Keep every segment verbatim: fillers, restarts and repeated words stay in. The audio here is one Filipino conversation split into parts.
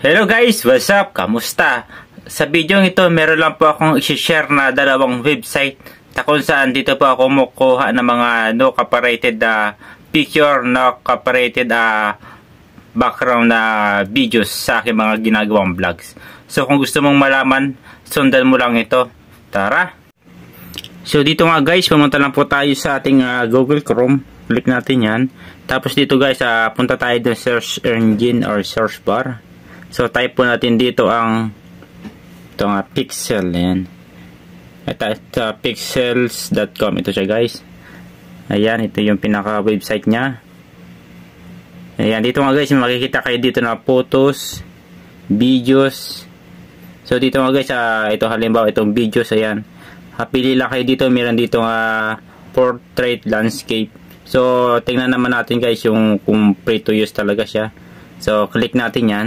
Hello guys, what's up? Kamusta? Sa video ito, meron lang po akong i-share na dalawang website na kung saan dito po ako kumukuha ng mga no copyrighted uh, picture, no copyrighted uh, background na uh, videos sa aking mga ginagawang vlogs. So kung gusto mong malaman, sundan mo lang ito. Tara! So dito nga guys, pumunta lang po tayo sa ating uh, Google Chrome. Click natin yan. Tapos dito guys, uh, punta tayo sa search engine or search bar. So type po natin dito ang ito nga pixel yan. Ito, ito pixels dot com ito siya guys. Ayan, ito yung pinaka website nya. Ayan, dito nga guys, makikita kayo dito na photos, videos. So dito nga guys, uh, ito halimbawa itong videos, ayan. Pili lang kayo dito, meron dito nga uh, portrait landscape. So tingnan naman natin guys yung kung free to use talaga siya. So click natin yan.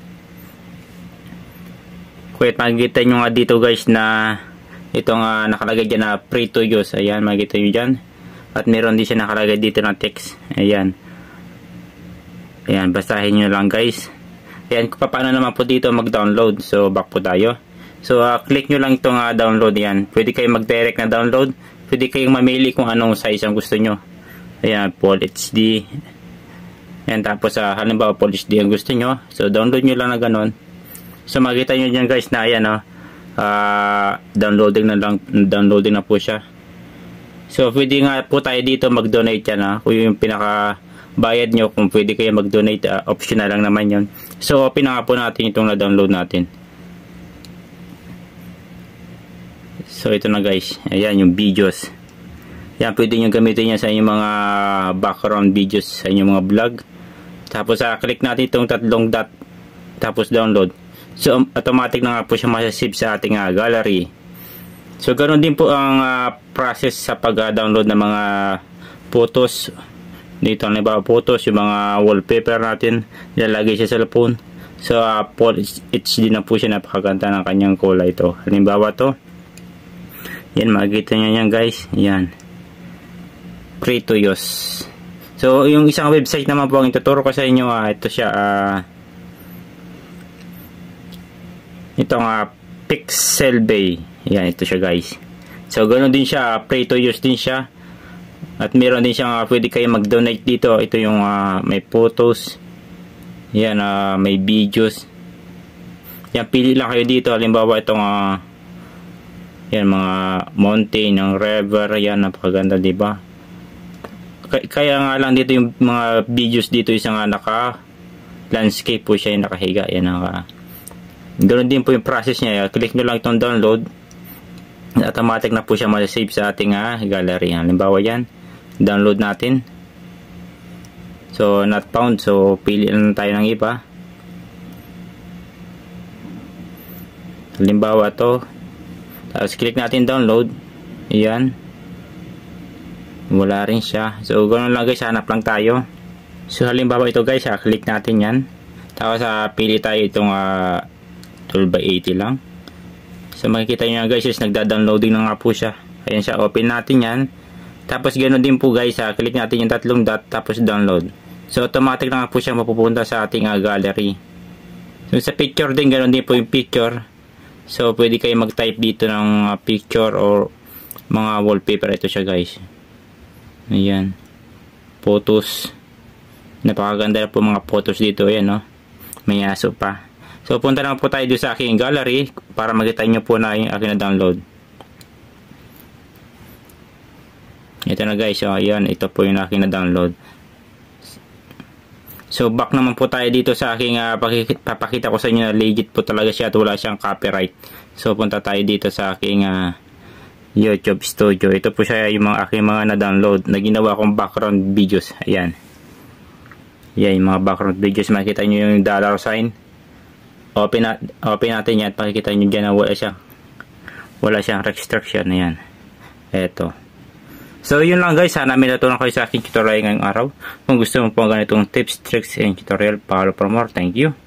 Wait, makikita nyo nga dito guys na itong uh, nakalagay dyan na free to use. Ayan, makikita nyo dyan. At meron din siya nakalagay dito na text. Ayan. Ayan, basahin nyo lang guys. Ayan, paano naman po dito mag-download. So, back po tayo. So, uh, click nyo lang itong uh, download. Ayan, pwede kayong mag-direct na download. Pwede kayong mamili kung anong size ang gusto nyo. Ayan, Full H D. Ayan, tapos uh, halimbawa Full H D ang gusto nyo. So, download nyo lang na ganon. So makita nyo dyan guys na ayan o, uh, downloading na lang, downloading na po siya. So pwede nga po tayo dito mag-donate yan ha, kung yung pinaka bayad nyo, kung pwede kayo mag-donate, uh, optional lang naman yun. So open na nga po natin itong na-download natin. So ito na guys, ayan yung videos. Yan, pwede nyo gamitin yan sa inyong mga background videos, sa inyong mga vlog. Tapos uh, click natin itong tatlong dot, tapos download. So automatic na nga po siya masasave sa ating uh, gallery. So ganoon din po ang uh, process sa pag-download ng mga photos. Dito ang iba photos, yung mga wallpaper natin, ilalagay siya sa phone. So uh, Full H D na po siya, napakaganda ng kanyang kulay ito. Halimbawa to. Yan, makikita niyo yan guys. Yan. Free to use. So yung isang website naman po ang ituturo ko sa inyo, uh, ito siya uh, ito nga Pixelbay. Yan, ito siya guys. So ganoon din siya, free to use din siya. At meron din siya uh, pwede kayo mag-donate dito. Ito yung uh, may photos. Yan, uh, may videos. Yan, pili lang kayo dito. Halimbawa itong uh, yan, mga mountain, ng river. Yan, napakaganda, diba? Kaya nga lang dito yung mga videos dito, isang uh, naka landscape po siya, yung nakahiga. Yan, naka ganoon din po yung process niya. Click nyo lang itong download, automatic na po siya masasave sa ating uh, gallery. Halimbawa yan, download natin. So not found, so pili lang tayo ng iba. Halimbawa to, tapos click natin download. Yan, wala rin siya. So ganoon lang guys, hanap lang tayo. So halimbawa ito guys, uh, click natin yan. Tapos uh, pili tayo itong uh, twelve by eighty lang. So makikita nyo guys, is nagda-downloading na nga po siya. Ayan siya, open natin yan. Tapos ganoon din po guys, ha, click natin yung tatlong dot, tapos download. So automatic na nga po siya mapupunta sa ating uh, gallery. So sa picture din, ganoon din po yung picture. So pwede kayo mag-type dito ng uh, picture or mga wallpaper. Ito siya guys. Ayan, photos. Napakaganda po mga photos dito. Ayan, no? May aso pa. So punta na po tayo dito sa aking gallery para makita nyo po na yung aking na-download. Ito na guys, oh, ayan, ito po yung aking na-download. So back naman po tayo dito sa aking uh, papakita ko sa inyo na legit po talaga siya at wala siyang copyright. So punta tayo dito sa aking uh, YouTube Studio. Ito po siya yung mga aking mga na-download na ginawa kong background videos. Ayan. Yan yung mga background videos. Makikita nyo yung dollar sign. Open, na, open natin yan. Pakikita nyo dyan na wala siyang wala siyang restriction. Ayan. Eto. So yun lang guys. Sana may natutunan kayo sa aking tutorial ngayong araw. Kung gusto mo po ganitong tips, tricks, and tutorial, follow for more. Thank you.